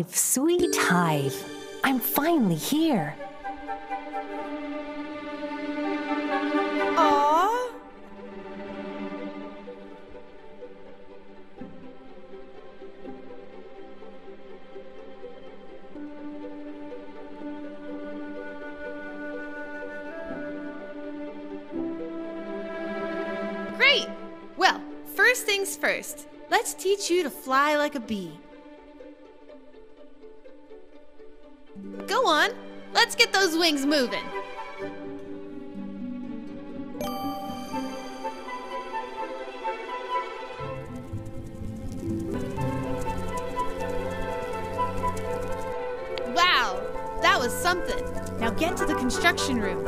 hive, sweet hive. I'm finally here. Aww. Great! Well, first things first. Let's teach you to fly like a bee. Go on, let's get those wings moving. Wow, that was something. Now get to the construction room.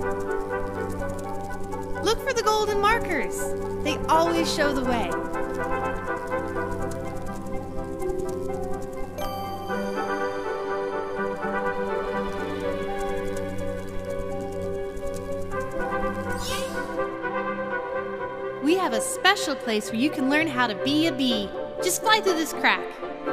Look for the golden markers. They always show the way. We have a special place where you can learn how to be a bee. Just fly through this crack.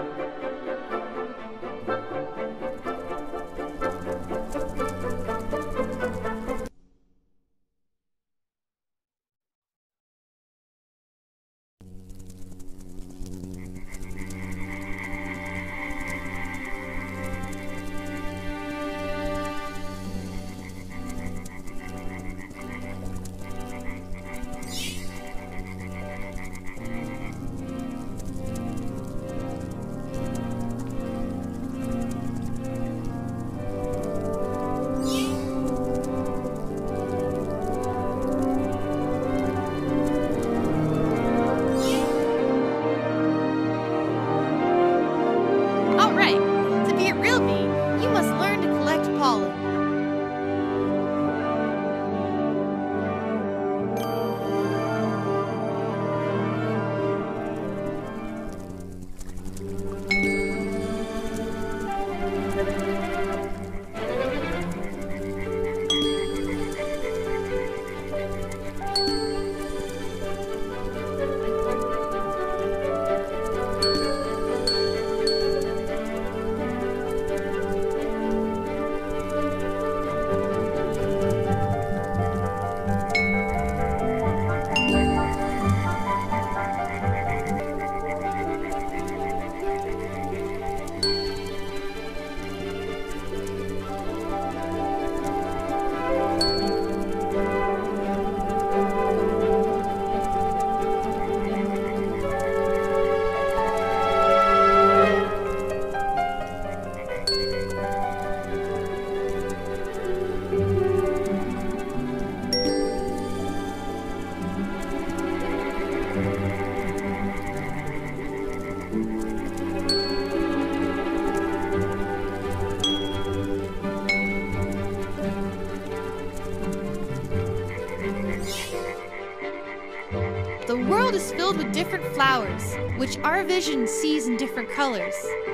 The world is filled with different flowers, which our vision sees in different colors.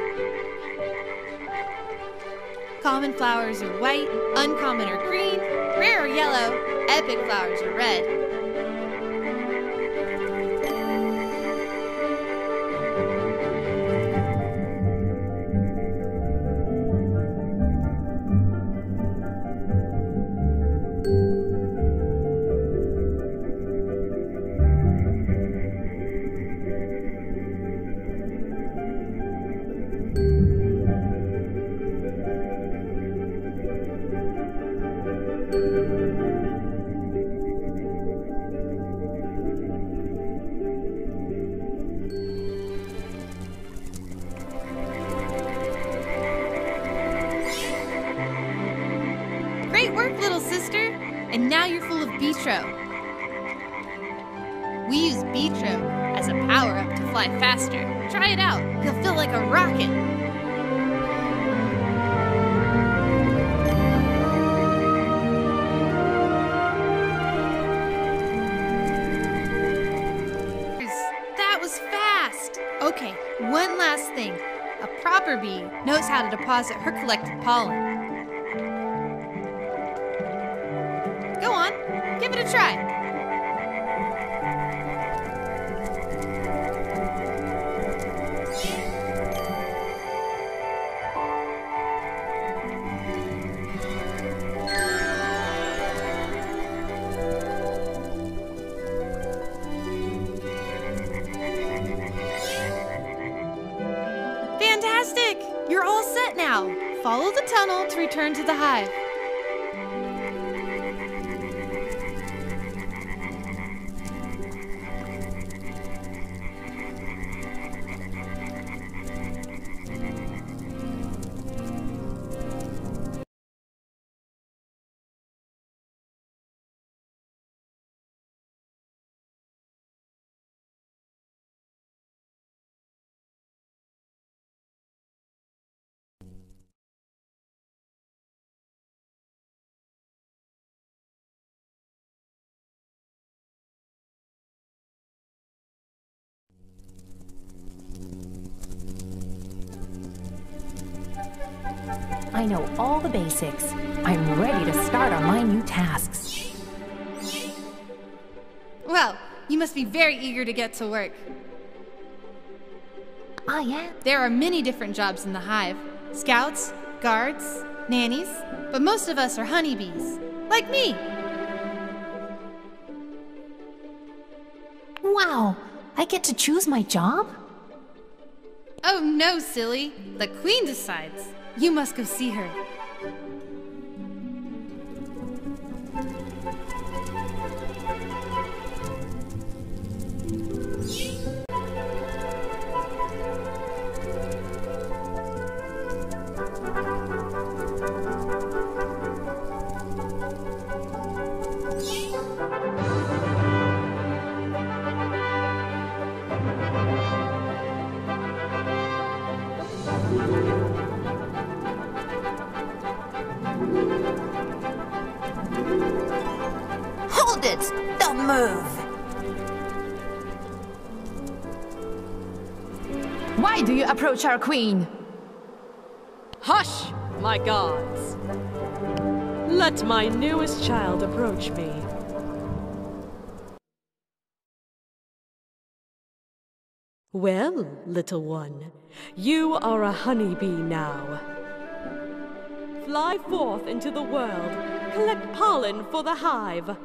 Common flowers are white, uncommon are green, rare are yellow, epic flowers are red. Great work, little sister! And now you're full of Beetro. We use Beetro as a power-up to fly faster. Try it out. You'll feel like a rocket. That was fast! Okay, one last thing. A proper bee knows how to deposit her collected pollen. Go on, give it a try. Follow the tunnel to return to the hive. I know all the basics. I'm ready to start on my new tasks. Well, you must be very eager to get to work. I am. There are many different jobs in the hive. Scouts, guards, nannies, but most of us are honeybees, like me. Wow, I get to choose my job? Oh no, silly. The queen decides. You must go see her. Hold it! Don't move! Why do you approach our queen? Hush, my gods! Let my newest child approach me. Well, little one, you are a honeybee now. Fly forth into the world, collect pollen for the hive.